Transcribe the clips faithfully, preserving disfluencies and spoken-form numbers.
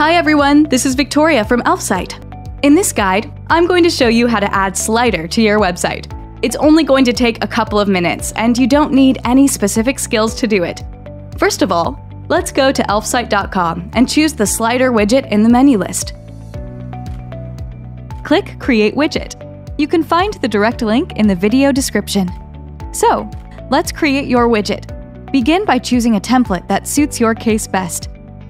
Hi everyone, this is Victoria from Elfsight. In this guide, I'm going to show you how to add Slider to your website. It's only going to take a couple of minutes, and you don't need any specific skills to do it. First of all, let's go to elfsight dot com and choose the Slider widget in the menu list. Click Create Widget. You can find the direct link in the video description. So, let's create your widget. Begin by choosing a template that suits your case best.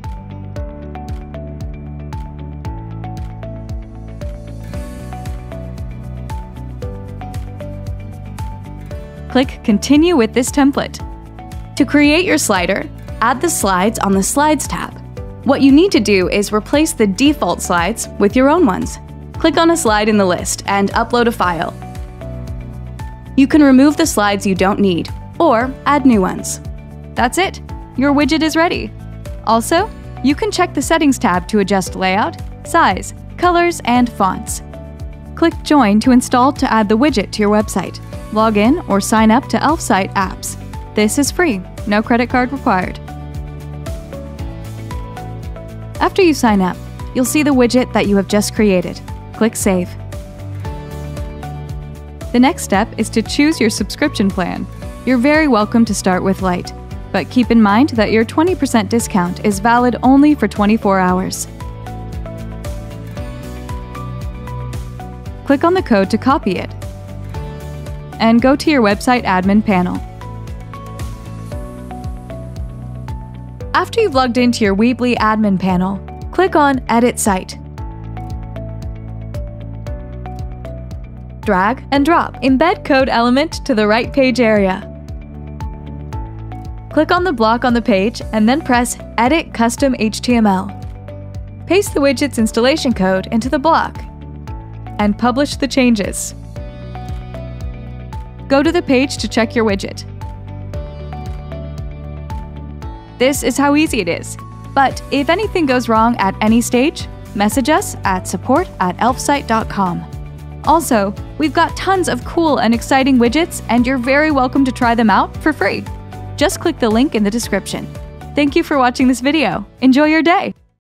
Click Continue with this template. To create your slider, add the slides on the Slides tab. What you need to do is replace the default slides with your own ones. Click on a slide in the list and upload a file. You can remove the slides you don't need, or add new ones. That's it! Your widget is ready! Also, you can check the Settings tab to adjust layout, size, colors, and fonts. Click Join to install to add the widget to your website. Log in or sign up to Elfsight apps. This is free, no credit card required. After you sign up, you'll see the widget that you have just created. Click Save. The next step is to choose your subscription plan. You're very welcome to start with Lite, but keep in mind that your twenty percent discount is valid only for twenty-four hours. Click on the code to copy it, and go to your website admin panel. After you've logged into your Weebly admin panel, click on Edit Site. Drag and drop Embed Code element to the right page area. Click on the block on the page and then press Edit Custom H T M L. Paste the widget's installation code into the block and publish the changes. Go to the page to check your widget. This is how easy it is. But if anything goes wrong at any stage, message us at support at elfsight dot com. Also, we've got tons of cool and exciting widgets, and you're very welcome to try them out for free. Just click the link in the description. Thank you for watching this video. Enjoy your day!